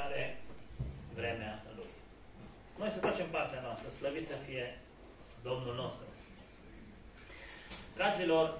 are vremea Lui. Noi să facem partea noastră, slăvit să fie Domnul nostru. Dragilor,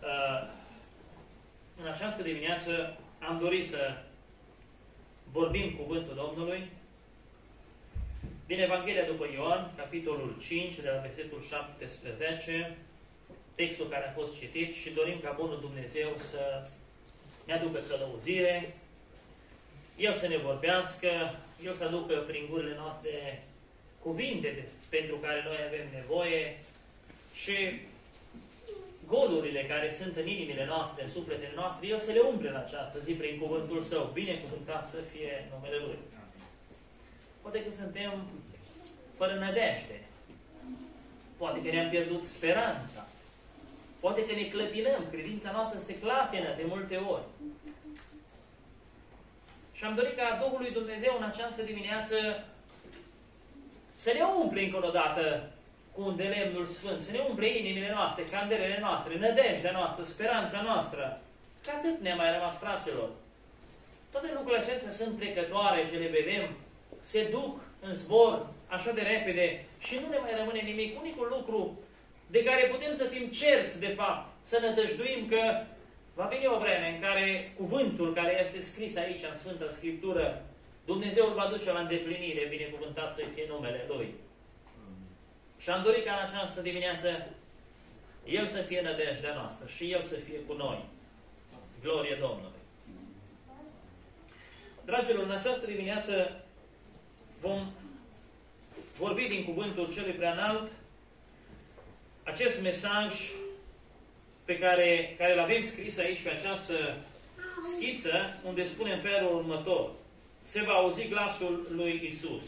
în această dimineață am dorit să vorbim cuvântul Domnului din Evanghelia după Ioan, capitolul 5, de la versetul 17, textul care a fost citit, și dorim ca Bunul Dumnezeu să ne aducă călăuzire, El să ne vorbească, El să aducă prin gurile noastre cuvinte pentru care noi avem nevoie și golurile care sunt în inimile noastre, în sufletele noastre, El să le umple în această zi prin cuvântul Său. Binecuvântat să fie numele Lui. Poate că suntem fără nădejde. Poate că ne-am pierdut speranța. Poate că ne clătinăm, credința noastră se clatină de multe ori. Și am dorit ca Duhul lui Dumnezeu în această dimineață să ne umple încă o dată cu un de lemnul sfânt, să ne umple inimile noastre, candelele noastre, nădejdea noastră, speranța noastră. Că atât ne-a mai rămas, fraților. Toate lucrurile acestea sunt trecătoare, ce le vedem, se duc în zbor așa de repede și nu ne mai rămâne nimic. Unicul lucru de care putem să fim cerți, de fapt, să nădăjduim că va veni o vreme în care cuvântul care este scris aici în Sfânta Scriptură, Dumnezeu îl va duce la îndeplinire, binecuvântat să-i fie numele Lui. Și am dorit ca în această dimineață El să fie nădejdea noastră și El să fie cu noi. Glorie Domnului! Dragilor, în această dimineață vom vorbi din cuvântul Celui Preanalt acest mesaj pe care îl avem scris aici pe această schiță, unde spune în felul următor: se va auzi glasul lui Isus.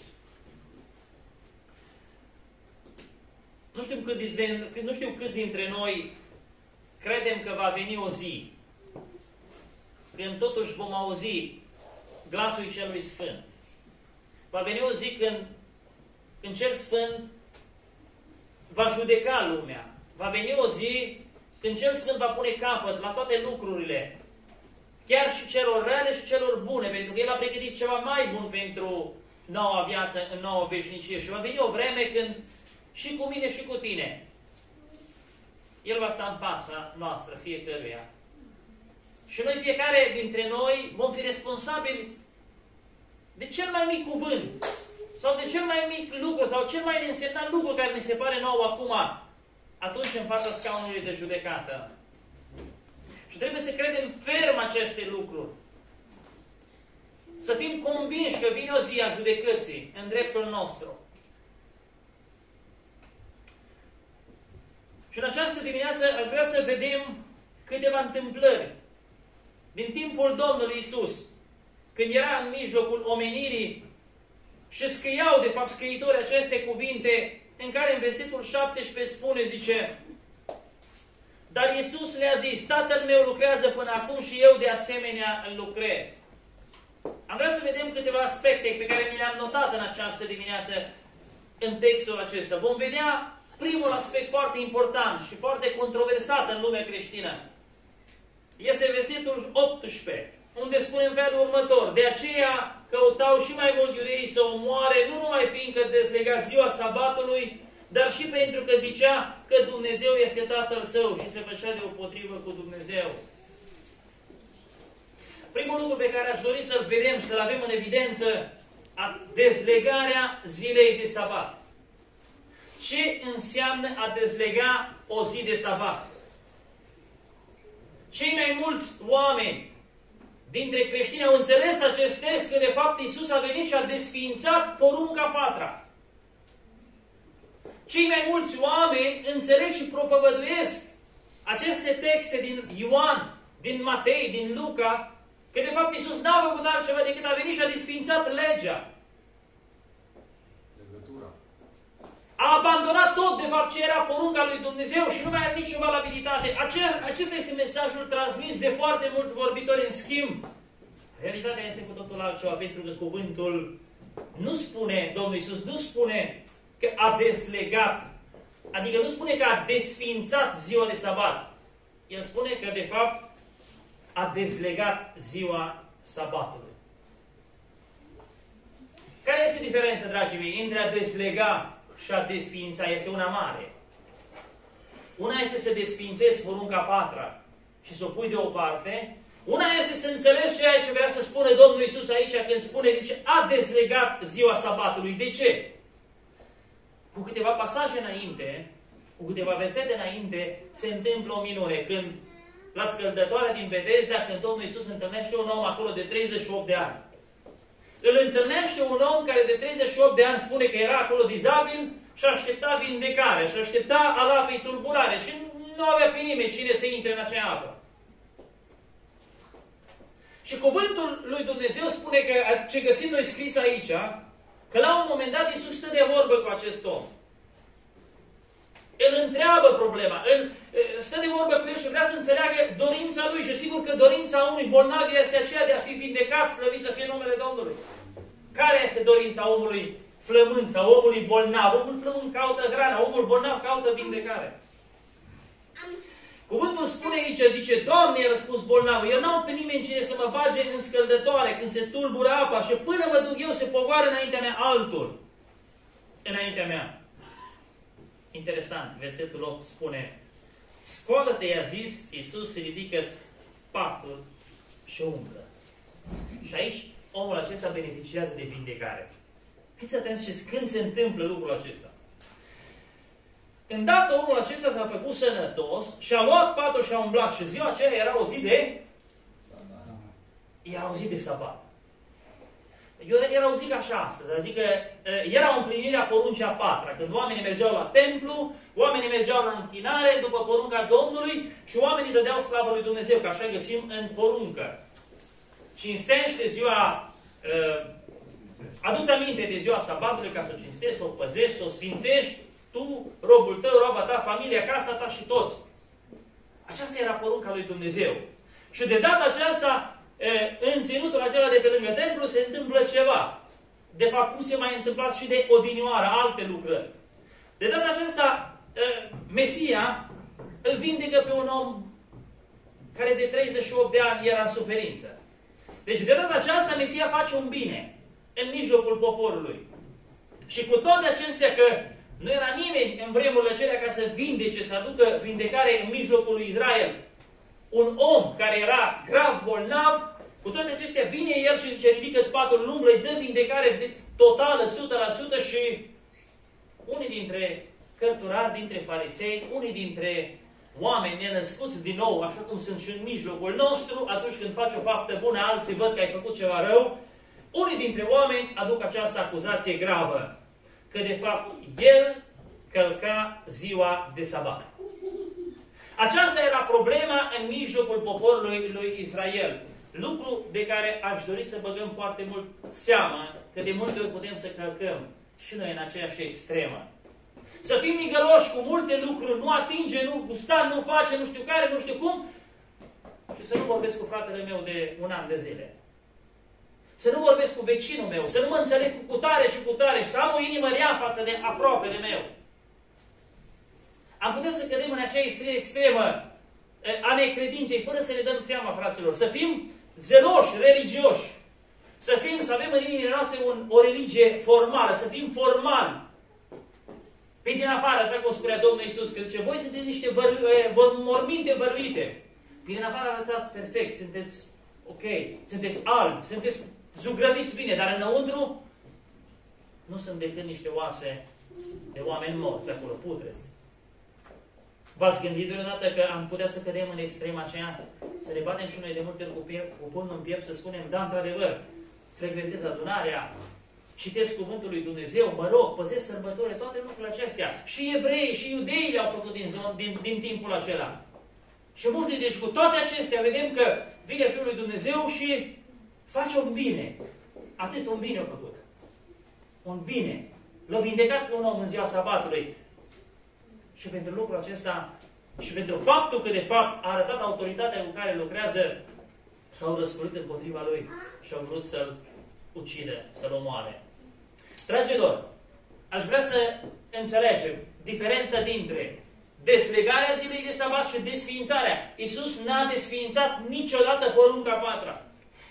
Nu știu câți dintre noi credem că va veni o zi când totuși vom auzi glasul Celui Sfânt. Va veni o zi când Cel Sfânt va judeca lumea. Va veni o zi când Cel Sfânt va pune capăt la toate lucrurile, chiar și celor rele și celor bune, pentru că El a pregătit ceva mai bun pentru noua viață, în noua veșnicie. Și va veni o vreme când și cu mine și cu tine El va sta în fața noastră, fiecăruia. Și noi, fiecare dintre noi, vom fi responsabili de cel mai mic cuvânt, sau de cel mai mic lucru, sau cel mai neînsemnat lucru care ne se pare nou acum, atunci în fața scaunului de judecată. Și trebuie să credem ferm aceste lucruri. Să fim convinși că vine o zi a judecății în dreptul nostru. Și în această dimineață aș vrea să vedem câteva întâmplări din timpul Domnului Isus, când era în mijlocul omenirii și scriau, de fapt, scriitorii aceste cuvinte, în care în versetul 17 spune, zice: dar Iisus le-a zis, Tatăl meu lucrează până acum și eu de asemenea îl lucrez. Am vrea să vedem câteva aspecte pe care mi le-am notat în această dimineață în textul acesta. Vom vedea primul aspect foarte important și foarte controversat în lumea creștină. Este versetul 18, unde spune în felul următor: de aceea căutau și mai mult iudeii să omoare, nu numai fiindcă dezlega ziua sabatului, dar și pentru că zicea că Dumnezeu este Tatăl Său și se făcea deopotrivă cu Dumnezeu. Primul lucru pe care aș dori să-l vedem și să-l avem în evidență, dezlegarea zilei de sabat. Ce înseamnă a dezlega o zi de sabat? Cei mai mulți oameni dintre creștini au înțeles acest text, că de fapt Iisus a venit și a desființat porunca patra. Cei mai mulți oameni înțeleg și propovăduiesc aceste texte din Ioan, din Matei, din Luca, că de fapt Iisus n-a făcut altceva decât a venit și a desființat legea. A abandonat tot, de fapt, ce era porunca lui Dumnezeu și nu mai are nicio valabilitate. Acesta este mesajul transmis de foarte mulți vorbitori. În schimb, realitatea este cu totul altceva, pentru că cuvântul nu spune, Domnul Iisus nu spune că a dezlegat, adică nu spune că a desființat ziua de sabat. El spune că, de fapt, a dezlegat ziua sabatului. este diferența, dragii mei, între a dezlega și a desființa? Este una mare. Una este să desființezi porunca 4 și să o pui deoparte. Una este să înțelegi ceea ce vrea să spună Domnul Iisus aici când spune, zice, a dezlegat ziua sabatului. De ce? Cu câteva pasaje înainte, cu câteva versete înainte, se întâmplă o minune. Când la scăldătoarea din Betesda, când Domnul Iisus întâlnește un om acolo de 38 de ani. Îl întâlnește un om care de 38 de ani spune că era acolo dizabil și aștepta vindecare, și aștepta al apei tulburare și nu avea pe nimeni cine să intre în acea apă. Și cuvântul lui Dumnezeu spune că, ce găsim noi scris aici, că la un moment dat Iisus stă de vorbă cu acest om. El întreabă problema, stă de vorbă cu el și vrea să înțeleagă dorința lui și sigur că dorința unui bolnav este aceea de a fi vindecat, slăvit să fie numele Domnului. Care este dorința omului flământ sau omului bolnav? Omul flământ caută hrană, omul bolnav caută vindecare. Cuvântul spune aici, zice, Doamne, i-a răspuns bolnavul, eu n-am pe nimeni cine să mă bage în scăldătoare când se tulbură apa și până mă duc eu se pogoară înaintea mea altul. Înaintea mea. Interesant, versetul 8 spune, scoală-te, i-a zis, Iisus, ridică-ți patul și umblă. Și aici omul acesta beneficiază de vindecare. Fiți atenți și când se întâmplă lucrul acesta. Îndată omul acesta s-a făcut sănătos și a luat patul și a umblat. Și ziua aceea era o zi de... Era o zi de sabat. Era o zi ca și astăzi. Adică era o împlinire a poruncii a 4-a. Când oamenii mergeau la templu, oamenii mergeau la închinare după porunca Domnului și oamenii dădeau slavă lui Dumnezeu, că așa găsim în poruncă. Cinstește ziua... Adu-ți aminte de ziua sabatului ca să o cinstești, să o păzești, să o sfințești, tu, robul tău, roaba ta, familia, casa ta și toți. Aceasta era porunca lui Dumnezeu. Și de data aceasta, în ținutul acela de pe lângă templu, se întâmplă ceva. De fapt, cum se mai întâmplat și de odinioară, alte lucrări. De data aceasta, Mesia îl vindecă pe un om care de 38 de ani era în suferință. Deci, de data aceasta, Mesia face un bine în mijlocul poporului. Și cu toate acestea că nu era nimeni în vremurile acelea ca să vindece, să aducă vindecare în mijlocul lui Israel. Un om care era grav bolnav, cu toate acestea vine el și zice, ridică spatul în umblă, îi dă vindecare totală, 100% și unii dintre cărturari, dintre farisei, unii dintre oameni nenăscuți din nou, așa cum sunt și în mijlocul nostru, atunci când faci o faptă bună, alții văd că ai făcut ceva rău, unii dintre oameni aduc această acuzație gravă, că de fapt el călca ziua de sabat. Aceasta era problema în mijlocul poporului lui Israel. Lucru de care aș dori să băgăm foarte mult seama, că de multe ori putem să călcăm și noi în aceeași extremă. Să fim migăloși cu multe lucruri, nu atinge, nu gusta, nu face, nu știu care, nu știu cum, și să nu vorbesc cu fratele meu de un an de zile. Să nu vorbesc cu vecinul meu, să nu mă înțeleg cu cutare și cutare, să am o inimă rea față de aproapele meu. Am putea să cădem în acea extremă a necredinței, fără să ne dăm seama, fraților. Să fim zeloși, religioși. Să avem în inimile noastre o religie formală, să fim formali. Pe din afară, așa cum spunea Domnul Iisus, că zice, voi sunteți niște morminte văruite. Pe din afară arătați perfect, sunteți ok, sunteți albi, sunteți zugrăviți bine, dar înăuntru nu sunt decât niște oase de oameni morți acolo, putreți. V-ați gândit vreodată că am putea să cădem în extrema aceea, să ne batem și noi de multe ori cu pumnul în piept, să spunem, da, într-adevăr, frecventez adunarea, citesc cuvântul lui Dumnezeu, mă rog, păzesc sărbătorile, toate lucrurile acestea. Și evrei și iudeii le-au făcut din timpul acela. Și mulți, deci cu toate acestea, vedem că vine Fiul lui Dumnezeu și face un bine. Atât un bine a făcut. Un bine. L-a vindecat pe un om în ziua sabatului. Și pentru lucrul acesta, și pentru faptul că de fapt a arătat autoritatea cu care lucrează, s-au răsculit împotriva lui și au vrut să-l ucidă, să-l omoare. Dragilor, aș vrea să înțelegem diferența dintre deslegarea zilei de sabat și desființarea. Iisus n-a desființat niciodată porunca 4-a.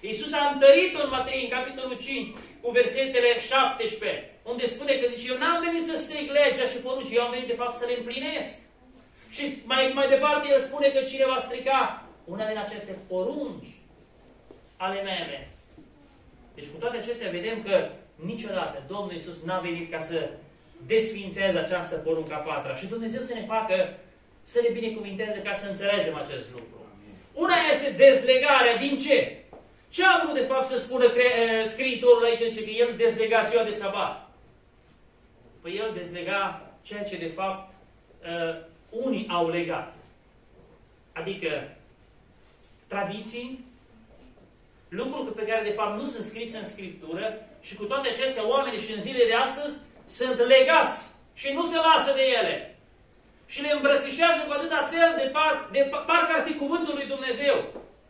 Iisus a întărit-o în Matei, în capitolul 5, cu versetele 17, unde spune că zice, eu n-am venit să stric legea și poruncii, eu am venit de fapt să le împlinesc. Și mai departe el spune că cine va strica una din aceste porunci ale mele. Deci cu toate acestea vedem că niciodată Domnul Iisus n-a venit ca să desfințeze această poruncă a patra. Și Dumnezeu să ne facă, să ne binecuvinteze ca să înțelegem acest lucru. Una este dezlegarea din ce? Ce a vrut de fapt să spună scriitorul aici? Zice că el dezlega ziua de sabat. Păi el dezlega ceea ce de fapt unii au legat. Adică tradiții, lucruri pe care de fapt nu sunt scrise în Scriptură și cu toate acestea oamenii și în zilele de astăzi sunt legați și nu se lasă de ele. Și le îmbrățișează cu atâta țel de parcă ar fi cuvântul lui Dumnezeu.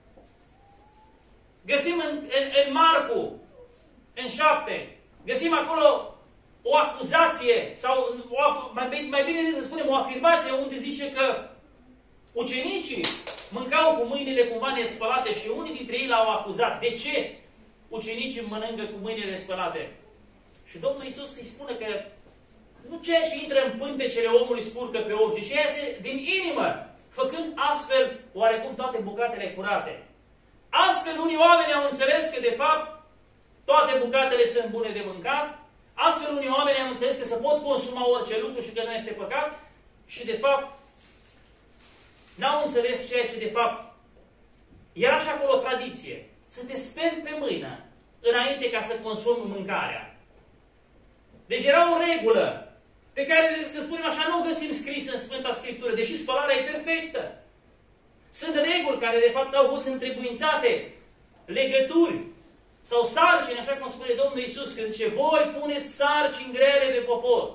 Găsim în Marcu, în 7, găsim acolo o acuzație, sau mai bine să spunem o afirmație unde zice că ucenicii mâncau cu mâinile cumva nespălate și unii dintre ei l-au acuzat. De ce ucenicii mănâncă cu mâinile spălate? Și Domnul Iisus îi spune că nu ceea ce intră în pântecele omului spurcă pe om, ci ceea ce din inimă, făcând astfel oarecum toate bucatele curate. Astfel unii oameni au înțeles că de fapt toate bucatele sunt bune de mâncat, astfel unii oameni au înțeles că se pot consuma orice lucru și că nu este păcat și de fapt n-au înțeles ceea ce de fapt era și acolo o tradiție. Să te speli pe mână înainte ca să consumi mâncarea. Deci era o regulă pe care, să spunem așa, nu o găsim scrisă în Sfânta Scriptură, deși spălarea e perfectă. Sunt reguli care de fapt au fost întrebuințate, legături sau sarcini, așa cum spune Domnul Iisus, că zice, voi puneți sarcini grele pe popor.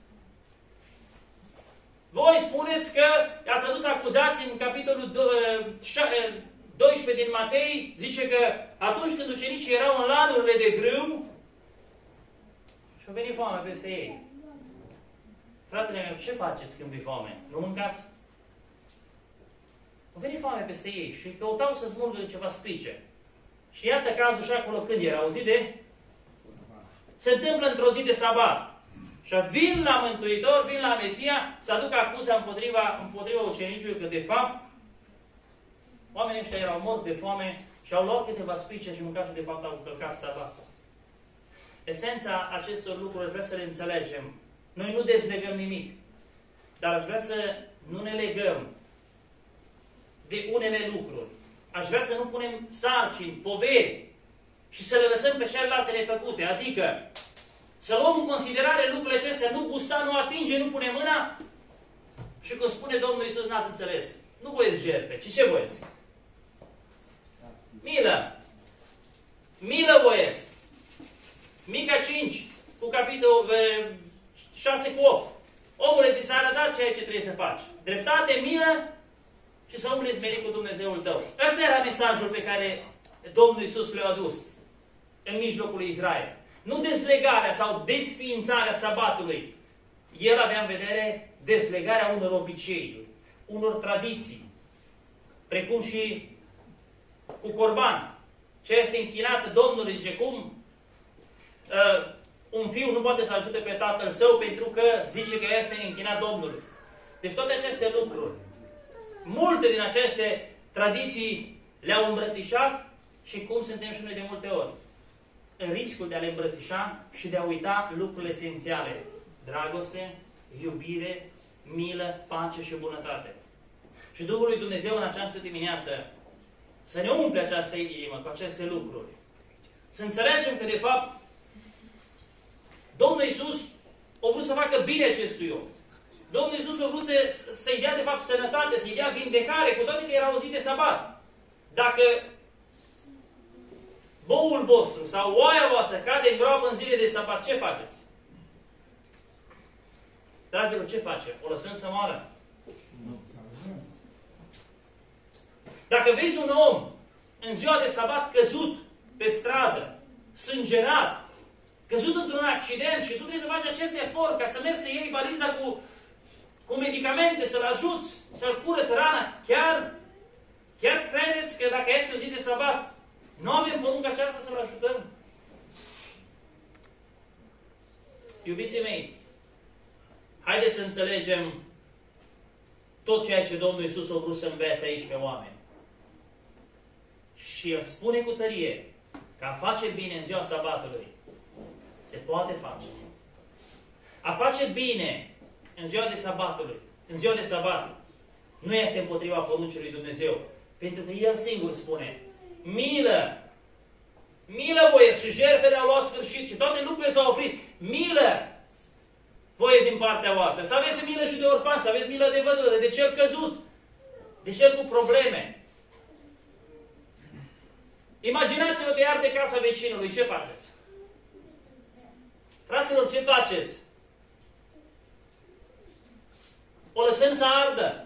Voi spuneți că ați adus acuzații în capitolul 12 din Matei, zice că atunci când ucenicii erau în lanurile de grâu, și-a venit foame peste ei. Fratele meu, ce faceți când vi foame? Nu mâncați? A venit foame peste ei și căutau să smulgă ceva spice. Și iată cazul și acolo când era, o zi de... Se întâmplă într-o zi de sabat. Și vin la Mântuitor, vin la Mesia, să aducă acuza împotriva ucenicului că de fapt oamenii ăștia erau morți de foame și au luat câteva spice și mâncat și de fapt au încălcat sabatul. Esența acestor lucruri vreau să le înțelegem. Noi nu dezlegăm nimic, dar aș vrea să nu ne legăm de unele lucruri. Aș vrea să nu punem sarcini, poveri și să le lăsăm pe celelalte nefăcute. Adică să luăm în considerare lucrurile acestea, nu gusta, nu atinge, nu pune mâna și cum spune Domnul Iisus, n-ați înțeles. Nu voieți jertfe, ci ce voieți? Milă. Milă voiesc. Mica 5, cu capitolul 6 cu 8. Omule, ți s-a arătat ceea ce trebuie să faci. Dreptate, milă și să umbli smerit cu Dumnezeul tău. Ăsta era mesajul pe care Domnul Iisus le-a adus în mijlocul lui Israel. Nu dezlegarea sau desființarea sabatului. El avea în vedere dezlegarea unor obiceiuri, unor tradiții, precum și cu corban. Ce este închinată Domnului, zice cum un fiu nu poate să ajute pe tatăl său pentru că zice că este închinat Domnului. Deci toate aceste lucruri, multe din aceste tradiții le-au îmbrățișat și cum suntem și noi de multe ori. În riscul de a le îmbrățișa și de a uita lucrurile esențiale. Dragoste, iubire, milă, pace și bunătate. Și Duhul lui Dumnezeu în această dimineață să ne umple această inimă cu aceste lucruri. Să înțelegem că de fapt Domnul Iisus a vrut să facă bine acestui om. Domnul Iisus a vrut să-i dea de fapt sănătate, să-i dea vindecare, cu toate că era o zi de sabat. Dacă boul vostru sau oaia voastră cade în groapă în zile de sabat, ce faceți? Dragilor, ce facem? O lăsăm să moară? Dacă vezi un om în ziua de sabat căzut pe stradă, sângerat, căzut într-un accident și tu trebuie să faci acest efort ca să mergi să iei valiza cu medicamente, să-l ajuți, să-l curăți rana, chiar credeți că dacă este o zi de sabat, Nu avem porunca aceasta să-l ajutăm? Iubiții mei, haideți să înțelegem tot ceea ce Domnul Iisus a vrut să învețe aici pe oameni. Și El spune cu tărie că a face bine în ziua sabatului se poate face. A face bine în ziua de sabatului, în ziua de sabat, nu este împotriva poruncii lui Dumnezeu. Pentru că El singur spune, milă, milă voie, și jertfele au luat sfârșit și toate lucrurile s-au oprit. Milă voie din partea voastră. Să aveți milă și de orfan, să aveți milă de văduvă, de cel căzut, de cel cu probleme. Imaginați-vă că iar de casa vecinului, ce faceți? Fraților, ce faceți? O lăsăm să ardă.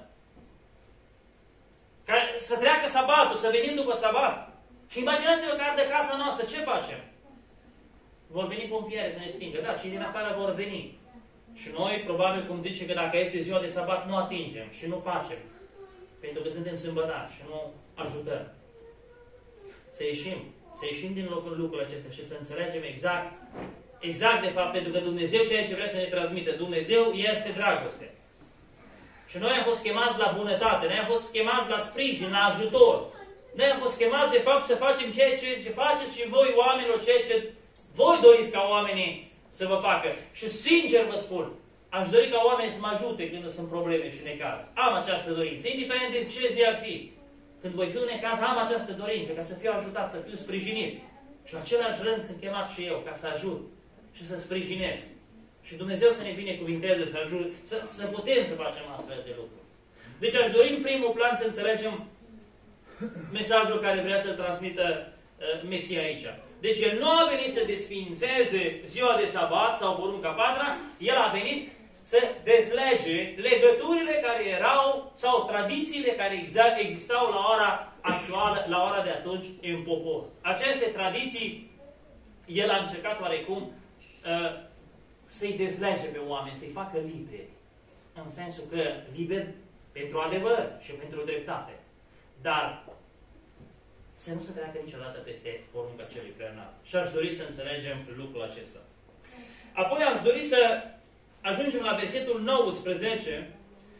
Ca să treacă sabatul, să venim după sabat. Și imaginați-vă că arde casa noastră, ce facem? Vor veni pompieri să ne stingă. Da, cei din afară vor veni. Și noi, probabil, cum zice, că dacă este ziua de sabat, nu atingem și nu facem. Pentru că suntem sâmbătași și nu ajutăm. Să ieșim din lucrul acesta și să înțelegem exact de fapt, pentru că Dumnezeu ceea ce vrea să ne transmită. Dumnezeu este dragoste. Și noi am fost chemați la bunătate, noi am fost chemați la sprijin, la ajutor. Noi am fost chemați de fapt să facem ceea ce faceți și voi, oamenilor, ceea ce voi doriți ca oamenii să vă facă. Și sincer vă spun, aș dori ca oamenii să mă ajute când sunt probleme și necaz. Am această dorință, indiferent de ce zi ar fi. Când voi fi în necaz, am această dorință, ca să fiu ajutat, să fiu sprijinit. Și la același rând sunt chemat și eu, ca să ajut și să sprijinesc. Și Dumnezeu să ne binecuvinteze, să putem să facem astfel de lucruri. Deci aș dori în primul plan să înțelegem mesajul care vrea să-l transmită Mesia aici. Deci El nu a venit să desființeze ziua de sabat sau porunca patra, El a venit să dezlege legăturile care erau sau tradițiile care existau la ora actuală, la ora de atunci în popor. Aceste tradiții El a încercat oarecum să-i dezlege pe oameni, să-i facă liberi. În sensul că liberi pentru adevăr și pentru dreptate. Dar să nu se treacă niciodată peste porunca celui preanalt. Și aș dori să înțelegem lucrul acesta. Apoi aș dori să ajungem la versetul 19,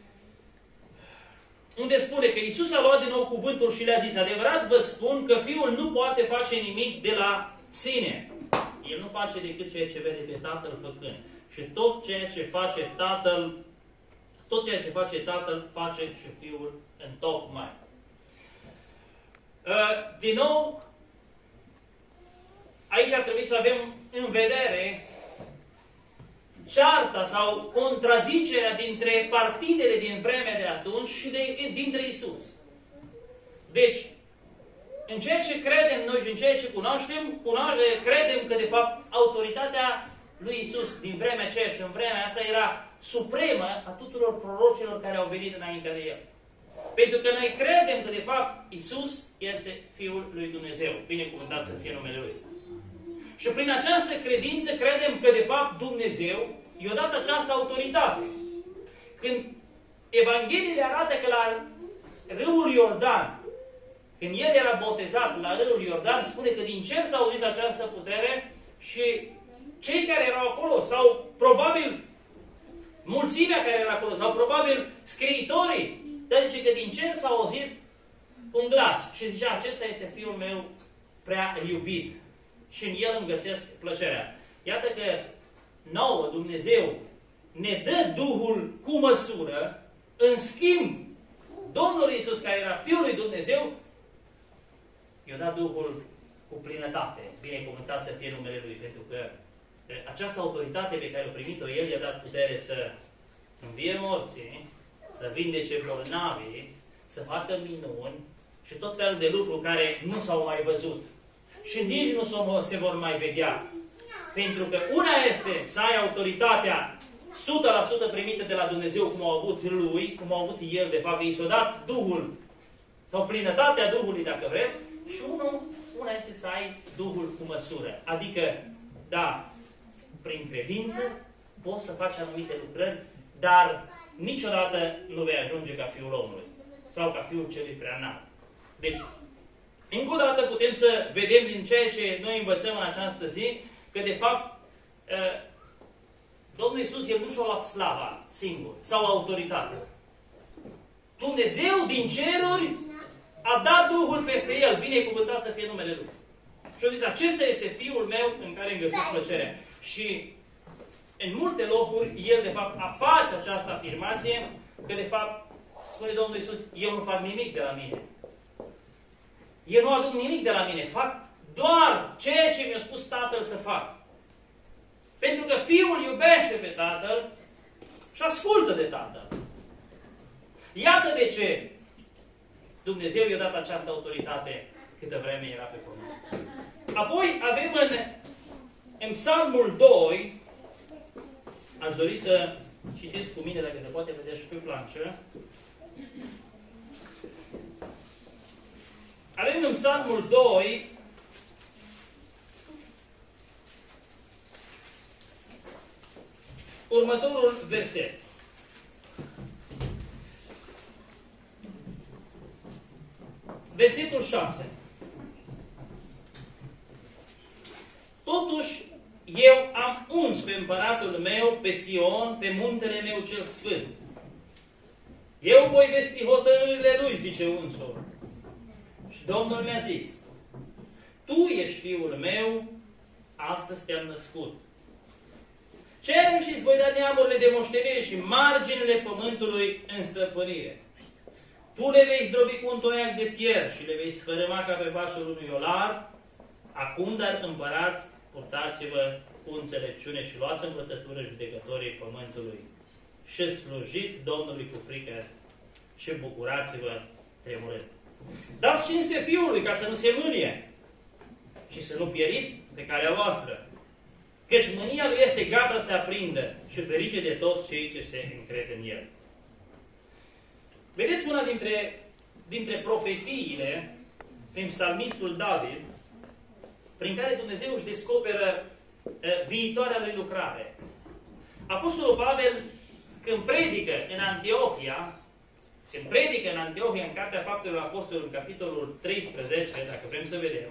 unde spune că Iisus a luat din nou cuvântul și le-a zis, adevărat vă spun că Fiul nu poate face nimic de la sine. El nu face decât ceea ce vede pe Tatăl făcând. Și tot ceea ce face Tatăl, face și Fiul întocmai. Din nou, aici ar trebui să avem în vedere cearta sau contrazicerea dintre partidele din vremea de atunci și dintre Isus. Deci, în ceea ce credem noi și în ceea ce cunoaștem, credem că de fapt autoritatea lui Isus din vremea aceea și în vremea asta era supremă a tuturor prorocilor care au venit înainte de El. Pentru că noi credem că de fapt Isus este Fiul lui Dumnezeu. Binecuvântat să fie numele Lui. Și prin această credință credem că de fapt Dumnezeu i-a dat această autoritate. Când Evangheliile arată că la râul Iordan, când El era botezat la râul Iordan, spune că din cer s-a auzit această putere și cei care erau acolo, sau probabil mulțimea care era acolo, sau probabil scriitorii, dar zice că din cer s-a auzit un glas și zicea, acesta este Fiul meu prea iubit și în El îmi găsesc plăcerea. Iată că nouă Dumnezeu ne dă Duhul cu măsură, în schimb, Domnul Iisus, care era Fiul lui Dumnezeu, i-a dat Duhul cu plinătate. Binecuvântat să fie numele Lui, pentru că această autoritate pe care a primit-o El i-a dat putere să învie morții, să vindece bolnavii, să facă minuni și tot felul de lucruri care nu s-au mai văzut. Și nici nu se vor mai vedea. Pentru că una este să ai autoritatea 100% primită de la Dumnezeu, cum au avut Lui, cum au avut El, de fapt, i s-a dat Duhul, sau plinătatea Duhului, dacă vreți, și una este să ai Duhul cu măsură. Adică, da, prin credință poți să faci anumite lucrări, dar niciodată nu vei ajunge ca Fiul omului sau ca Fiul celui preanalt. Deci, Încă o dată putem să vedem din ceea ce noi învățăm în această zi, că de fapt Domnul Iisus, El nu și-a luat slava singur sau autoritatea. Dumnezeu din ceruri a dat Duhul peste El, binecuvântat să fie numele Lui. Și a zis, acesta este Fiul meu în care îmi găsesc plăcerea. Și în multe locuri, El de fapt face această afirmație, că de fapt, spune Domnul Iisus, eu nu fac nimic de la mine. Eu nu aduc nimic de la mine, fac doar ceea ce mi-a spus Tatăl să fac. Pentru că Fiul iubește pe Tatăl și ascultă de Tatăl. Iată de ce Dumnezeu i-a dat această autoritate câtă vreme era pe pământ. Apoi avem în Psalmul 2, aș dori să citiți cu mine, dacă se poate vedea și pe planșă. Avem în Psalmul 2 următorul verset. Versetul 6. Totuși, eu am uns pe împăratul meu, pe Sion, pe muntele meu cel sfânt. Eu voi vesti hotărârile lui, zice unsul. Și Domnul mi-a zis, tu ești Fiul meu, astăzi te-am născut. Cerem și îți voi da neamurile de moștenire și marginile pământului în stăpânire. Tu le vei zdrobi cu un toiac de fier și le vei sfărâma ca pe vasul unui olar. Acum, dar împărați, purtați-vă cu înțelepciune și luați învățătură judecătorii pământului. Și slujiți Domnului cu frică și bucurați-vă tremurând. Dați cinste Fiului ca să nu se mânie și să nu pieriți pe calea voastră. Căci mânia lui este gata să aprindă și ferice de toți cei ce se încred în El. Vedeți una dintre profețiile prin psalmistul David, prin care Dumnezeu își descoperă viitoarea lui lucrare. Apostolul Pavel, când predică în Antiohia, în Cartea Faptelor Apostolilor, în capitolul 13, dacă vrem să vedem,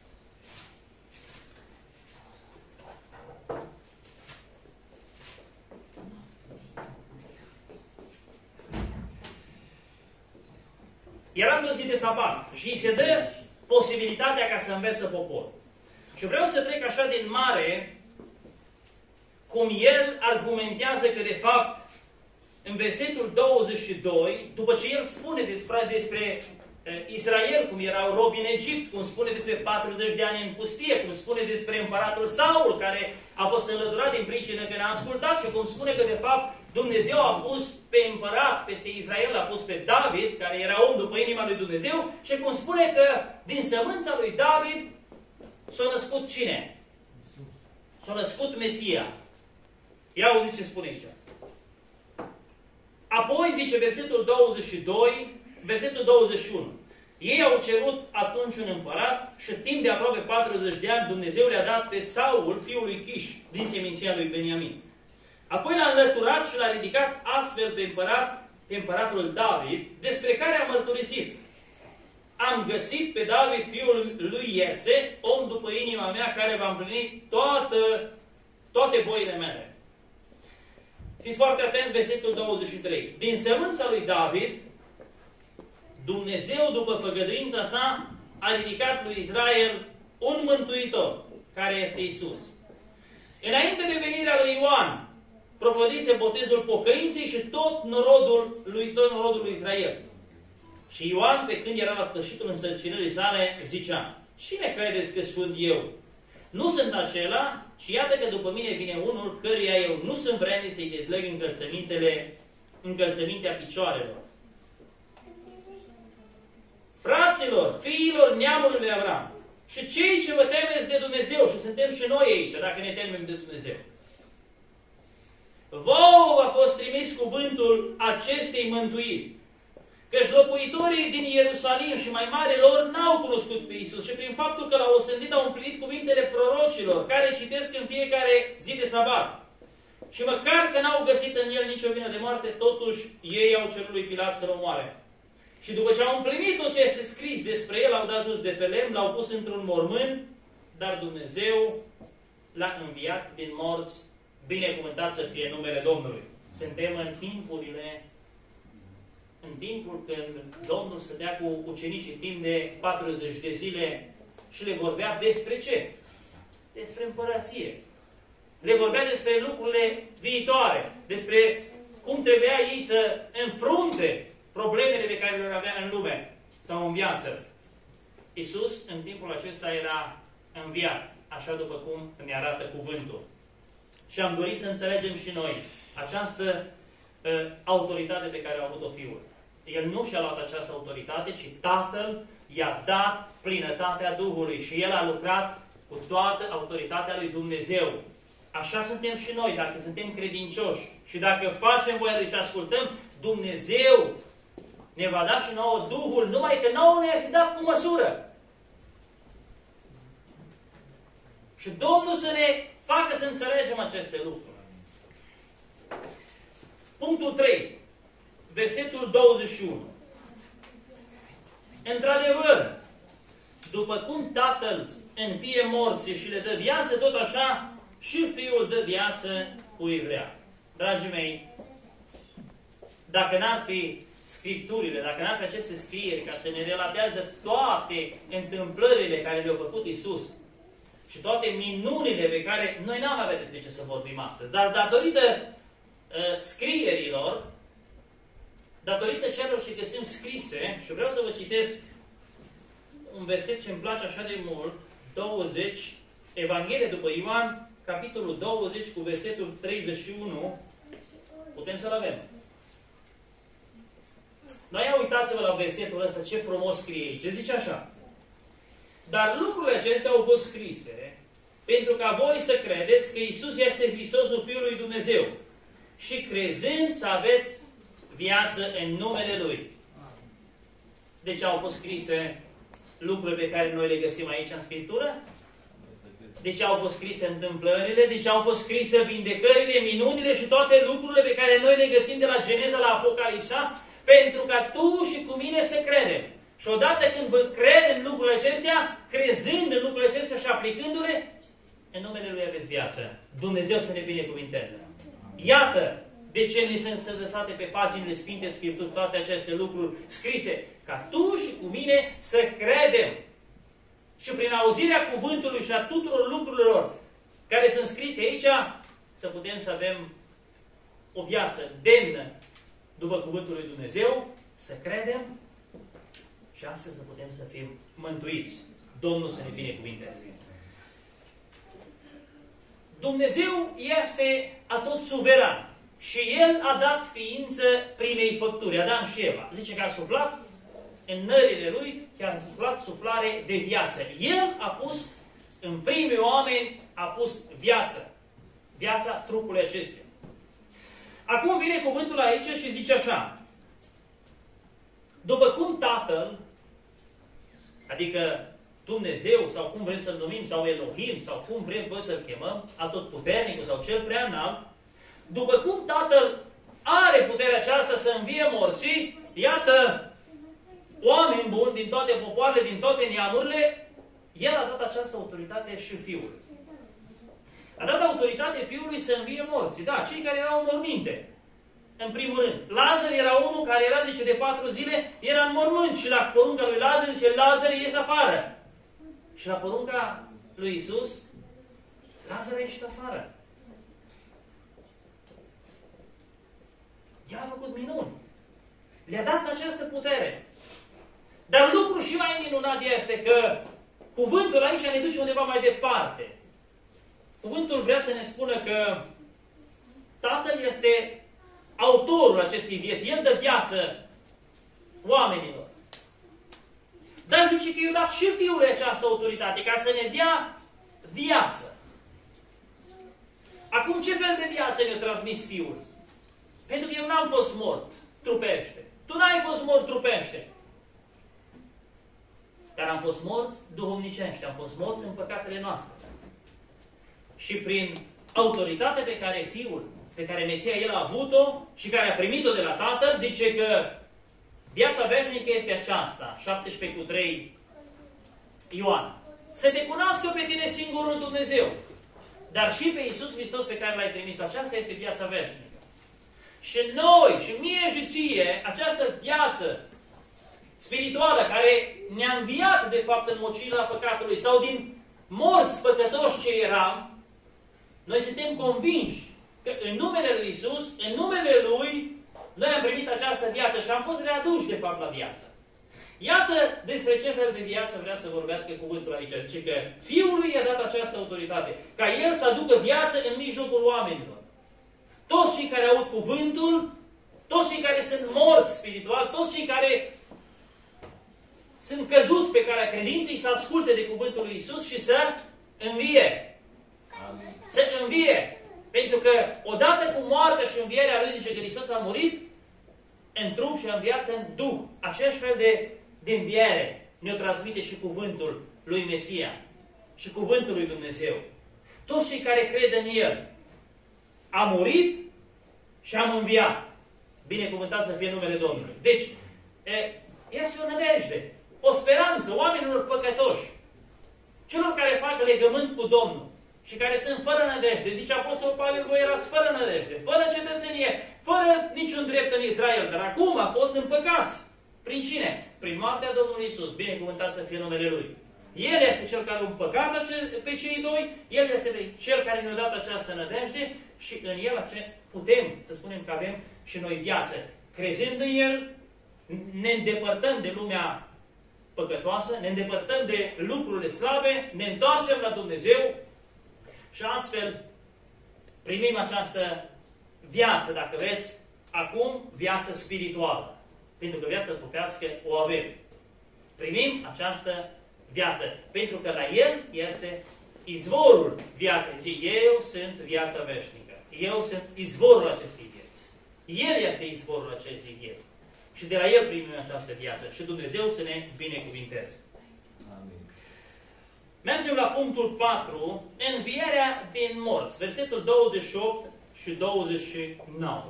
era într-o zi de sabat și îi se dă posibilitatea ca să învețe poporul. Și vreau să trec așa din mare cum el argumentează că de fapt în versetul 22, după ce el spune despre Israel, cum erau robi în Egipt, cum spune despre 40 de ani în pustie, cum spune despre împăratul Saul, care a fost înlăturat din pricină că n-a ascultat și cum spune că de fapt Dumnezeu a pus pe împărat peste Israel, a pus pe David, care era om după inima lui Dumnezeu, și cum spune că din sămânța lui David s-a născut cine? S-a născut Mesia. Ia auziți ce spune aici. Apoi, zice versetul 22, versetul 21. Ei au cerut atunci un împărat și timp de aproape 40 de ani Dumnezeu le-a dat pe Saul, fiul lui Chiș, din seminția lui Beniamin. Apoi l-a înlăturat și l-a ridicat astfel pe împăratul David, despre care a mărturisit. Am găsit pe David, fiul lui Iese, om după inima mea, care va împlini toate voile mele. Fiți foarte atenți, versetul 23. Din sămânța lui David, Dumnezeu, după făgăduința sa, a ridicat lui Israel un mântuitor, care este Isus. Înainte de venirea lui Ioan, propovădise botezul pocăinței și tot norodul lui Israel. Și Ioan, pe când era la sfârșitul însărcinării sale, zicea, cine credeți că sunt eu? Nu sunt acela, ci iată că după mine vine unul căruia eu nu sunt vrednic să-i dezleg încălțămintea picioarelor. Fraților, fiilor neamului lui Avram, și cei ce vă temeți de Dumnezeu, și suntem și noi aici, dacă ne temem de Dumnezeu. Vouă a fost trimis cuvântul acestei mântuiri, căci locuitorii din Ierusalim și mai mari lor n-au cunoscut pe Iisus și prin faptul că l-au osândit au împlinit cuvintele prorocilor, care citesc în fiecare zi de sabat. Și măcar că n-au găsit în el nicio vină de moarte, totuși ei au cerut lui Pilat să-l omoare. Și după ce au împlinit tot ce este scris despre el, au dat jos de pe lemn, l-au pus într-un mormânt, dar Dumnezeu l-a înviat din morți, binecuvântat să fie numele Domnului. Suntem în timpul când Domnul stătea cu ucenicii timp de 40 de zile și le vorbea despre ce? Despre împărăție. Le vorbea despre lucrurile viitoare, despre cum trebuia ei să înfrunte problemele pe care le avea în lume sau în viață. Iisus, în timpul acesta, era înviat, așa după cum ne arată cuvântul. Și am dorit să înțelegem și noi această autoritate pe care a avut-o Fiul. El nu și-a luat această autoritate, ci Tatăl i-a dat plinătatea Duhului și El a lucrat cu toată autoritatea lui Dumnezeu. Așa suntem și noi, dacă suntem credincioși și dacă facem voia Lui și ascultăm, Dumnezeu ne va da și nouă Duhul, numai că nouă ne este dat cu măsură. Și Domnul să ne facă să înțelegem aceste lucruri. Punctul 3. Versetul 21. Într-adevăr, după cum Tatăl învie morții și le dă viață, tot așa și Fiul dă viață cui vrea. Dragii mei, dacă n-ar fi Scripturile, dacă n-ar fi aceste scrieri ca să ne relatează toate întâmplările care le-a făcut Iisus și toate minunile pe care noi n-am avea despre ce să vorbim astăzi, dar datorită scrierilor, datorită celor ce găsim scrise, și vreau să vă citesc un verset ce îmi place așa de mult, 20, Evanghelia după Ioan, capitolul 20 cu versetul 31, putem să-l avem. Noi uitați-vă la versetul ăsta, ce frumos scrie aici. Zice așa: dar lucrurile acestea au fost scrise pentru ca voi să credeți că Iisus este Hristosul Fiul lui Dumnezeu și crezând să aveți viață în numele Lui. De ce au fost scrise lucrurile pe care noi le găsim aici în Scriptură? De ce au fost scrise întâmplările? De ce au fost scrise vindecările, minunile și toate lucrurile pe care noi le găsim de la Geneza la Apocalipsa? Pentru ca tu și cu mine să credem. Și odată când vă cred în lucrurile acestea, crezând în lucrurile acestea și aplicându-le, în numele Lui aveți viață. Dumnezeu să ne binecuvinteze. Iată de ce ne sunt lăsate pe paginile Sfinte Scripturi toate aceste lucruri scrise. Ca tu și cu mine să credem. Și prin auzirea cuvântului și a tuturor lucrurilor care sunt scrise aici, să putem să avem o viață demnă după cuvântul lui Dumnezeu, să credem și astfel să putem să fim mântuiți. Domnul să ne binecuvinteze. Dumnezeu este atot suveran și El a dat ființă primei făpturi, Adam și Eva. Zice că a suflat în nările Lui, chiar a suflat suflare de viață. El a pus în primii oameni, a pus viață. Viața trupului acestuia. Acum vine cuvântul aici și zice așa: după cum Tatăl, adică Dumnezeu, sau cum vrem să-L numim, sau Elohim, sau cum vrem voi să-L chemăm, Atotputernicul sau Cel Prea Înalt, după cum Tatăl are puterea aceasta să învie morții, iată, oameni buni din toate popoarele, din toate neamurile, El a dat această autoritate și Fiului. A dat autoritate Fiului să învie morții. Da, cei care erau în morminte. În primul rând. Lazar era unul care era, zice, de 4 zile, era în mormânt. Și la porunca lui Lazar, zice, Lazar, ies afară. Și la porunca lui Iisus, Lazar a ieșit afară. El a făcut minuni. Le-a dat această putere. Dar lucrul și mai minunat este că cuvântul aici ne duce undeva mai departe. Cuvântul vrea să ne spună că Tatăl este autorul acestei vieți. El dă viață oamenilor. Dar zice că i-a dat și Fiului această autoritate ca să ne dea viață. Acum, ce fel de viață ne-a transmis Fiul? Pentru că eu n-am fost mort trupește. Tu n-ai fost mort trupește. Dar am fost morți duhovnicești. Am fost morți în păcatele noastre. Și prin autoritatea pe care Fiul, pe care Mesia El a avut-o și care a primit-o de la Tatăl, zice că Viața veșnică este aceasta, 17:3 Ioan. Să te cunoască pe tine singurul Dumnezeu, dar și pe Iisus Hristos pe care l-ai trimis. Aceasta este viața veșnică. Și noi, și mie și ție, această viață spirituală care ne-a înviat, de fapt, în mocila păcatului sau din morți păcătoși ce eram, noi suntem convinși că în numele Lui Iisus, în numele Lui, noi am primit această viață și am fost readuși, de fapt, la viață. Iată despre ce fel de viață vrea să vorbească cuvântul aici. Zice că Fiului i-a dat această autoritate, ca El să aducă viață în mijlocul oamenilor. Toți cei care aud cuvântul, toți cei care sunt morți spiritual, toți cei care sunt căzuți pe calea credinței, să asculte de cuvântul lui Iisus și să învie. Amin. Să învie. Pentru că odată cu moartea și învierea Lui, zice că Hristos a murit în trup și a înviat în Duh. Aceeași fel de înviere ne-o transmite și cuvântul lui Mesia și cuvântul lui Dumnezeu. Toți cei care cred în El a murit și am înviat. Binecuvântat să fie numele Domnului. Deci, este o nădejde, o speranță oamenilor păcătoși, celor care fac legământ cu Domnul și care sunt fără nădejde. Zice Apostolul Pavel, voi erați fără nădejde, fără cetățenie, fără niciun drept în Israel, dar acum a fost împăcați. Prin cine? Prin moartea Domnului Iisus. Binecuvântat să fie numele Lui. El este Cel care a împăcat pe cei doi, El este Cel care ne-a dat această nădejde și în El putem să spunem că avem și noi viață. Crezând în El, ne îndepărtăm de lumea păcătoasă, ne îndepărtăm de lucrurile slabe, ne întoarcem la Dumnezeu și astfel primim această viață, dacă vreți, acum viață spirituală. Pentru că viața trupească o avem. Primim această viață. Pentru că la El este izvorul viaței. Zice, eu sunt viața veșnică. Eu sunt izvorul acestei vieți. El este izvorul acestei vieți. Și de la El primim această viață. Și Dumnezeu să ne binecuvinteze. Amin. Mergem la punctul 4. Învierea din morți. Versetul 28 și 29.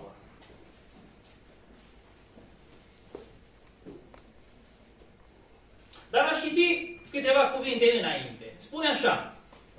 Dar aș citi câteva cuvinte înainte. Spune așa.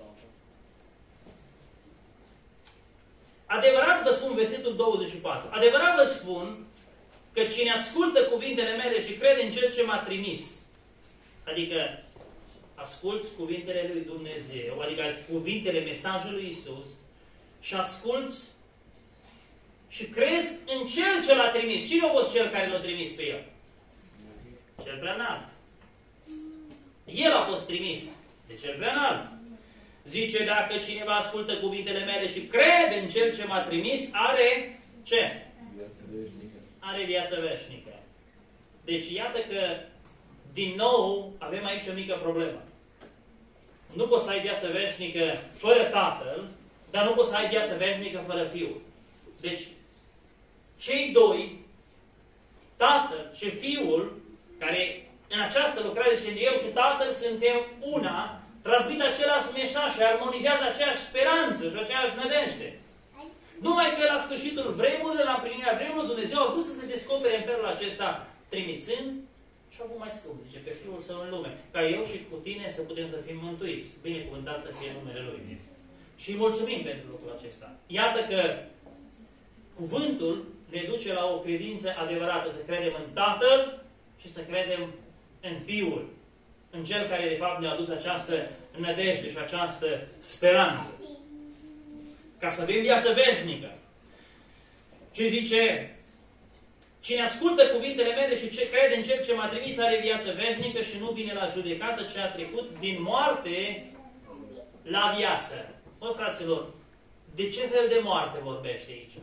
Adevărat vă spun, versetul 24. Adevărat vă spun că cine ascultă cuvintele mele și crede în Cel ce m-a trimis, adică asculți cuvintele lui Dumnezeu, adică cuvintele mesajului lui Iisus și asculți și crezi în Cel ce l-a trimis. Cine a fost Cel care l-a trimis pe El? Cel Preanalt. El a fost trimis de Cel Preanalt. Zice, dacă cineva ascultă cuvintele mele și crede în Cel ce m-a trimis, are ce? Are viață veșnică. Deci iată că din nou avem aici o mică problemă. Nu poți să ai viață veșnică fără Tatăl, dar nu poți să ai viață veșnică fără Fiul. Deci cei doi, Tatăl și Fiul, care în această lucrare zice, eu și Tatăl suntem una, transmit același mesaj și armonizează aceeași speranță și aceeași nădejde. Numai că la sfârșitul vremurilor, la împlinirea vremurilor, Dumnezeu a vrut să se descopere în felul acesta, trimițând și a avut mai scump, zice, pe Fiul Său în lume, ca eu și cu tine să putem să fim mântuiți. Binecuvântat să fie numele Lui. Și îi mulțumim pentru lucrul acesta. Iată că cuvântul ne duce la o credință adevărată, să credem în Tatăl și să credem în Fiul, în Cel care de fapt ne-a adus această nădejde și această speranță. Ca să avem viață veșnică. Ce zice? Cine ascultă cuvintele mele și ce crede în Cel ce m-a trimis are viață veșnică și nu vine la judecată, ce a trecut din moarte la viață. Mă, fraților, de ce fel de moarte vorbește aici?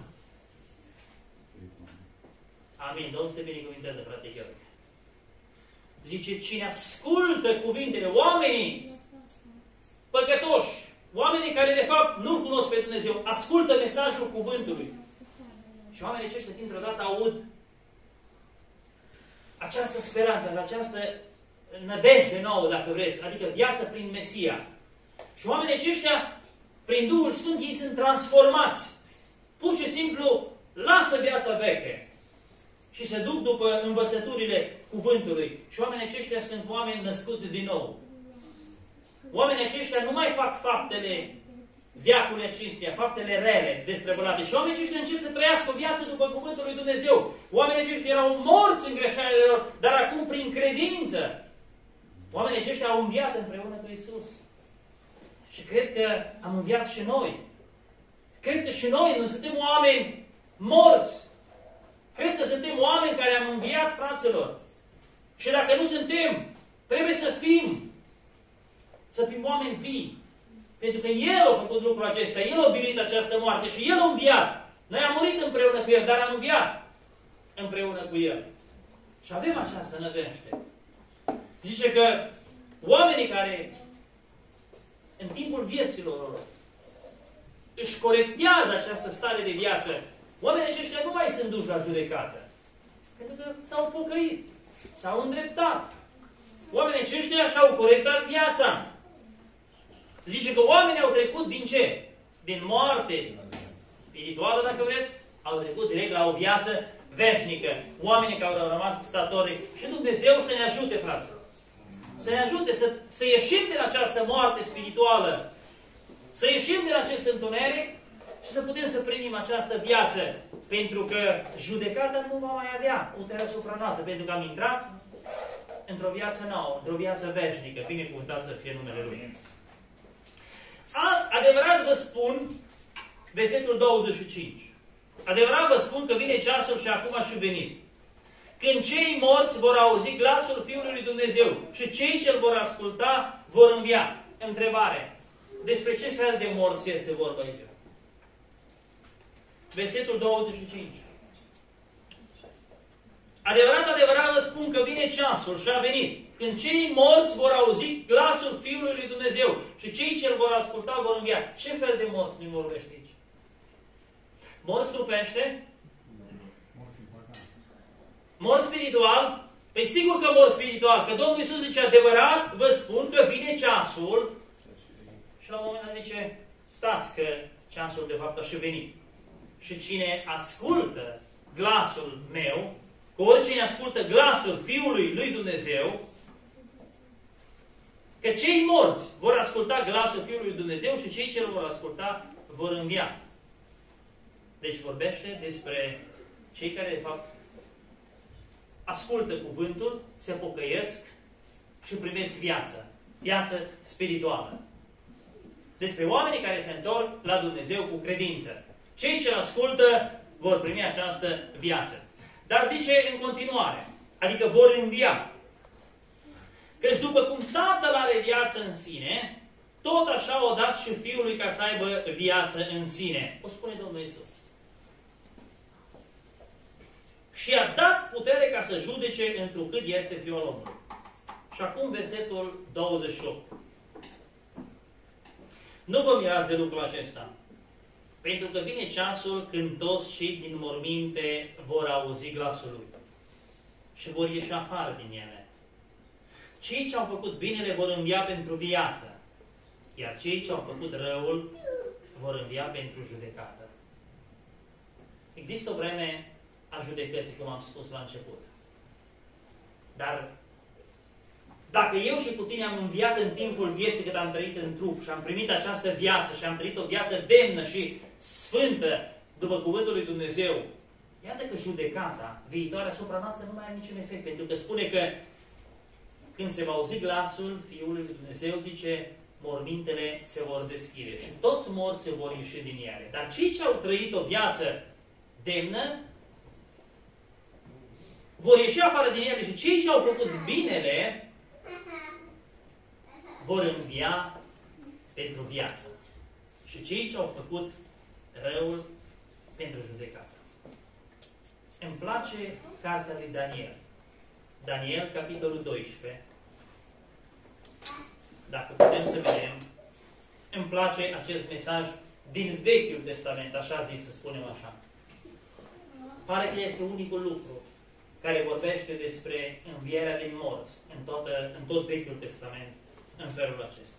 Amin. Domnul să te binecuvinteze, frate Gheorghe. Zice, cine ascultă cuvintele, oamenii păcătoși, oamenii care de fapt nu cunosc pe Dumnezeu, ascultă mesajul cuvântului. Și oamenii aceștia dintr-o dată aud această speranță, această nădejde nouă, dacă vreți, adică viață prin Mesia. Și oamenii aceștia, prin Duhul Sfânt, ei sunt transformați. Pur și simplu, lasă viața veche. și se duc după învățăturile cuvântului. Și oamenii aceștia sunt oameni născuți din nou. Oamenii aceștia nu mai fac faptele veacului acestea, faptele rele, destrăbălate. Și oamenii aceștia încep să trăiască o viață după cuvântul lui Dumnezeu. Oamenii aceștia erau morți în greșelile lor, dar acum prin credință. Oamenii aceștia au înviat împreună cu Iisus. Și cred că am înviat și noi. Cred că și noi nu suntem oameni morți. Cred că suntem oameni care am înviat, fraților. Și dacă nu suntem, trebuie să fim. Să fim oameni vii. Pentru că El a făcut lucrul acesta. El a biruit această moarte și El a înviat. Noi am murit împreună cu El, dar am înviat împreună cu El. Și avem această nădejde. Zice că oamenii care în timpul vieților lor își corectează această stare de viață, oamenii aceștia nu mai sunt duși la judecată. Pentru că s-au pocăit, s-au îndreptat. Oamenii aceștia și-au corectat viața. Zice că oamenii au trecut din ce? Din moarte spirituală, dacă vreți, au trecut direct la o viață veșnică. Oamenii care au rămas statori. Și Dumnezeu să ne ajute, fraților. Să ne ajute să ieșim din această moarte spirituală. Să ieșim din acest întuneric și să putem să primim această viață. Pentru că judecata nu va mai avea puterea asupra noastră. Pentru că am intrat într-o viață nouă, într-o viață veșnică. Binecuvântat să fie numele Lui. Adevărat vă spun, versetul 25. Adevărat vă spun că vine ceasul și acum a și venit. Când cei morți vor auzi glasul Fiului lui Dumnezeu și cei ce îl vor asculta vor învia. Întrebare. Despre ce fel de morți este vorba aici? Versetul 25. Adevărat, adevărat vă spun că vine ceasul și a venit. Când cei morți vor auzi glasul Fiului lui Dumnezeu și cei ce îl vor asculta vor învia. Ce fel de morți ne vorbește aici? Morți trupește? Mor spiritual? Păi sigur că mor spiritual, că Domnul Iisus zice, adevărat, vă spun că vine ceasul. Și la un moment dat zice, stați că ceasul de fapt a și venit. Și cine ascultă glasul meu, că oricine ascultă glasul Fiului lui Dumnezeu, că cei morți vor asculta glasul Fiului lui Dumnezeu și cei ce îl vor asculta vor învia. Deci vorbește despre cei care de fapt ascultă cuvântul, se pocăiesc și primesc viață spirituală. Despre oamenii care se întorc la Dumnezeu cu credință. Cei ce ascultă vor primi această viață. Dar zice în continuare, adică vor învia. Căci după cum Tatăl are viață în sine, tot așa o dat și Fiului ca să aibă viață în sine. O spune Domnul Iisus. Și a dat putere ca să judece întrucât este Fiul omului. Și acum versetul 28. Nu vă mirați de lucrul acesta, pentru că vine ceasul când toți cei din morminte vor auzi glasul Lui și vor ieși afară din ele. Cei ce au făcut binele vor învia pentru viață, iar cei ce au făcut răul vor învia pentru judecată. Există o vreme a judecății, cum am spus la început. Dar dacă eu și cu tine am înviat în timpul vieții cât am trăit în trup și am primit această viață și am trăit o viață demnă și sfântă după cuvântul lui Dumnezeu, iată că judecata viitoare asupra noastră nu mai are niciun efect, pentru că spune că când se va auzi glasul Fiului lui Dumnezeu, zice, mormintele se vor deschide și toți morți se vor ieși din ele. Dar cei ce au trăit o viață demnă vor ieși afară din ele și cei ce au făcut binele vor învia pentru viață. Și cei ce au făcut răul pentru judecată. Îmi place cartea lui Daniel. Daniel, capitolul 12. Dacă putem să vedem, îmi place acest mesaj din Vechiul Testament, așa zis, să spunem așa. Pare că este unicul lucru care vorbește despre învierea din morți în tot Vechiul Testament în felul acesta.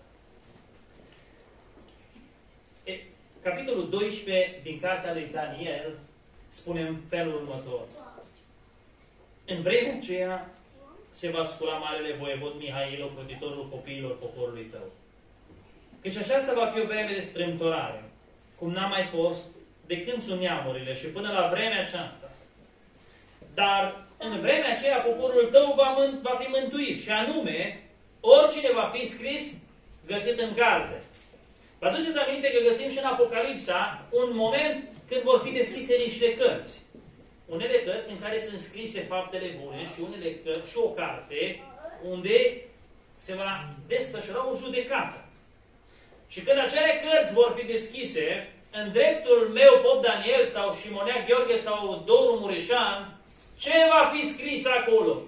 Capitolul 12 din cartea lui Daniel spune în felul următor. În vremea aceea se va scula Marele Voievod Mihail, ocrotitorul copiilor poporului tău. Căci aceasta va fi o vreme de strâmtorare, cum n-a mai fost de când sunt neamurile și până la vremea aceasta. Dar în vremea aceea poporul tău va fi mântuit, și anume, oricine va fi scris, găsit în carte. Vă aduceți aminte că găsim și în Apocalipsa un moment când vor fi deschise niște cărți. Unele cărți în care sunt scrise faptele bune și unele cărți și o carte unde se va desfășura o judecată. Și când acele cărți vor fi deschise, în dreptul meu, Pop Daniel sau Șimonea Gheorghe sau Doru Mureșan, ce va fi scris acolo?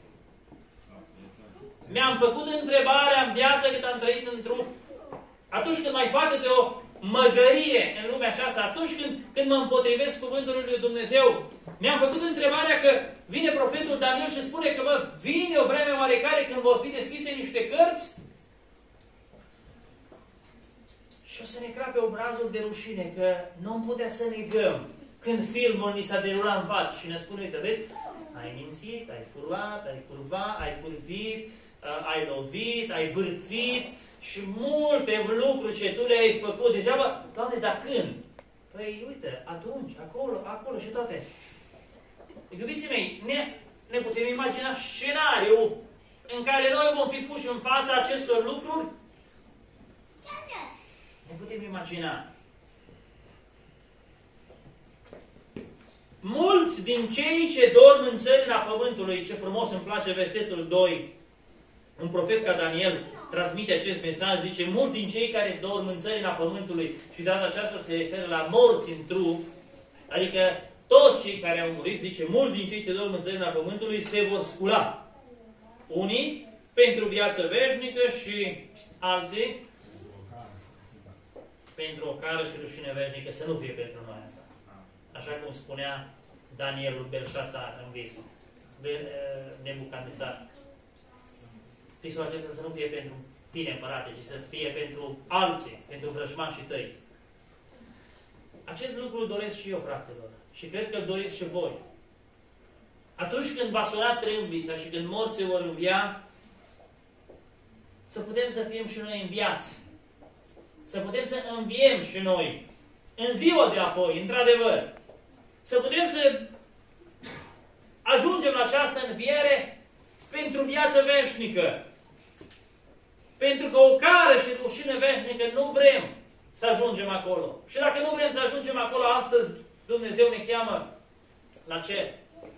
Mi-am făcut întrebarea în viață cât am trăit în trup. Atunci când mai fac de o măgărie în lumea aceasta, atunci când mă împotrivesc cuvântului lui Dumnezeu, mi-am făcut întrebarea că vine profetul Daniel și spune că vine o vreme oarecare când vor fi deschise niște cărți și o să ne crape obrazul de rușine, că nu am putea să negăm când filmul ni s-a derulat în față și ne spune, uite, vezi, ai mințit, ai furat, ai curvat, ai curvit, ai lovit, ai bârfit și multe lucruri ce tu le-ai făcut degeaba. Doamne, dar când? Păi, uite, atunci, acolo și toate. Iubiții mei, ne putem imagina scenariul în care noi vom fi puși în fața acestor lucruri? Ne putem imagina. Mulți din cei ce dorm în țărina pământului, ce frumos îmi place versetul 2, un profet ca Daniel transmite acest mesaj, zice, mulți din cei care dorm în țărina pământului, și de data aceasta se referă la morți în trup, adică toți cei care au murit, zice, mulți din cei ce dorm în țărina pământului se vor scula. Unii pentru viață veșnică și alții pentru o cară și rușine veșnică, să nu fie pentru noi asta. Așa cum spunea Danielul Belșațar în vis, Nebucadnețar. Visul acesta să nu fie pentru tine, împărate, ci să fie pentru alții, pentru vrăjmașii tăi. Acest lucru îl doresc și eu, fraților. Și cred că îl doresc și voi. Atunci când va suna trâmbița și când morții vor învia, să putem să fim și noi înviați. Să putem să înviem și noi. În ziua de apoi, într-adevăr. Să putem să ajungem la această înviere pentru viață veșnică. Pentru că o cară și rușine veșnică nu vrem să ajungem acolo. Și dacă nu vrem să ajungem acolo, astăzi Dumnezeu ne cheamă la ce?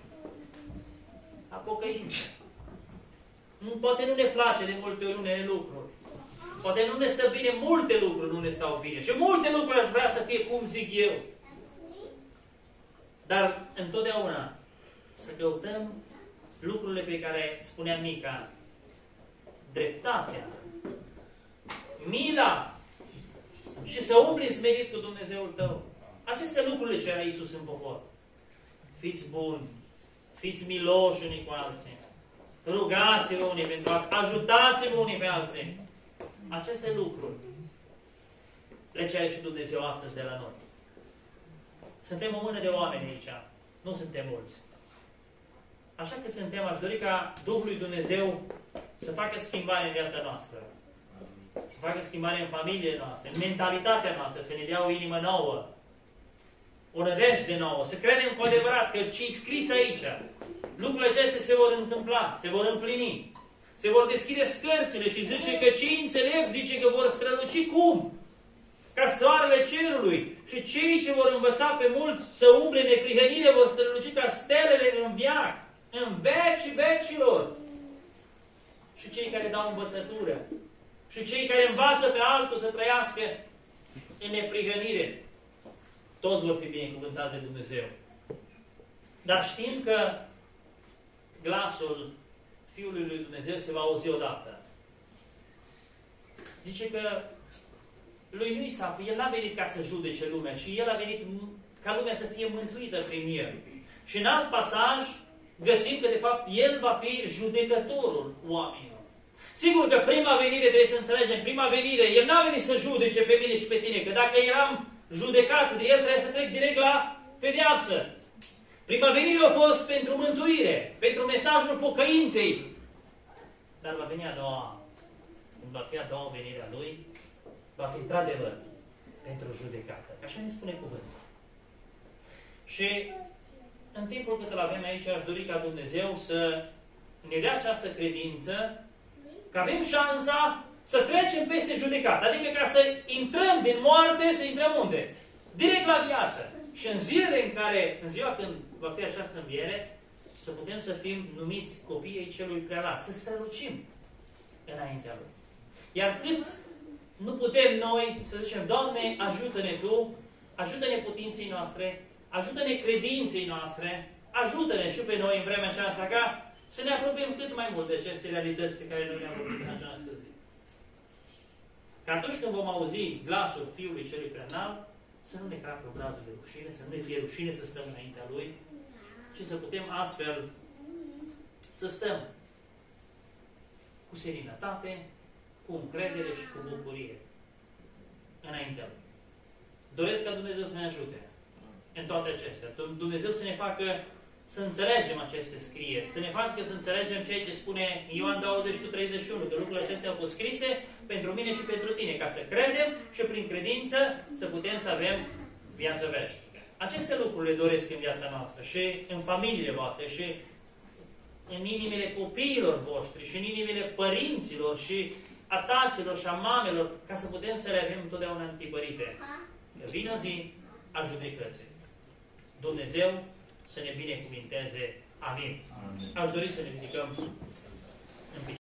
La pocăință. Poate nu ne place de multe ori unele lucruri. Poate nu ne stă bine, multe lucruri nu ne stau bine. Și multe lucruri aș vrea să fie cum zic eu. Dar întotdeauna să căutăm lucrurile pe care spunea Mica. Dreptatea, mila și să umbli smerit cu Dumnezeul tău. Aceste lucruri le cerea Iisus în popor. Fiți buni, fiți miloși unii cu alții, rugați-vă unii pentru alții, ajutați-vă unii pe alții. Aceste lucruri le cere și Dumnezeu astăzi de la noi. Suntem o mână de oameni aici, nu suntem mulți. Așa că suntem, aș dori ca Duhul lui Dumnezeu să facă schimbare în viața noastră. Să facă schimbare în familiile noastre, în mentalitatea noastră, să ne dea o inimă nouă, o nădejde nouă, să credem cu adevărat că ce-i scris aici, lucrurile acestea se vor întâmpla, se vor împlini, se vor deschide scărțile și zice că cei înțelepți, zice că vor străluci cum? Ca soarele cerului. Și cei ce vor învăța pe mulți să umble neprihănire vor străluci ca stelele în veac, în vecii vecilor. Și cei care dau învățătură. Și cei care învață pe altul să trăiască în neprihănire. Toți vor fi binecuvântați de Dumnezeu. Dar știm că glasul Fiului lui Dumnezeu se va auzi odată. Zice că lui nu el n-a venit ca să judece lumea, ci el a venit ca lumea să fie mântuită prin el. Și în alt pasaj găsim că de fapt el va fi judecătorul oamenilor. Sigur că prima venire, trebuie să înțelegem, prima venire, el n-a venit să judece pe mine și pe tine, că dacă eram judecați de el, trebuie să trec direct la pedeapsă. Prima venire a fost pentru mântuire, pentru mesajul pocăinței. Dar va veni a doua, când va fi a doua venire a Lui, va fi într-adevăr pentru judecată. Așa ne spune cuvântul. Și în timpul cât îl avem aici, aș dori ca Dumnezeu să ne dea această credință, că avem șansa să trecem peste judecată. Adică ca să intrăm din moarte, să intrăm unde? Direct la viață. Și în zilele în care, în ziua când va fi această înviere, să putem să fim numiți copiii Celui Preanalt, să strălucim înaintea Lui. Iar cât nu putem noi să zicem, Doamne, ajută-ne Tu, ajută-ne putinței noastre, ajută-ne credinței noastre, ajută-ne și pe noi în vremea aceasta ca să ne apropiem cât mai mult de aceste realități pe care noi le-am vorbit în această zi. Că atunci când vom auzi glasul Fiului Celui Preanalt, să nu ne cracă obrazul de rușine, să nu ne fie rușine să stăm înaintea Lui, ci să putem astfel să stăm cu seninătate, cu încredere și cu bucurie înaintea Lui. Doresc ca Dumnezeu să ne ajute în toate acestea. Dumnezeu să ne facă să înțelegem aceste scrieri, să ne facă să înțelegem ceea ce spune Ioan 20:31, că lucrurile acestea au fost scrise pentru mine și pentru tine, ca să credem și prin credință să putem să avem viață veșnică. Aceste lucruri le doresc în viața noastră și în familiile voastre și în inimile copiilor voștri și în inimile părinților și a taților și a mamelor, ca să putem să le avem întotdeauna întipărite. Că vine o zi a judecății. Dumnezeu să ne binecuvinteze. Amin. Aș dori să ne ridicăm în picioare.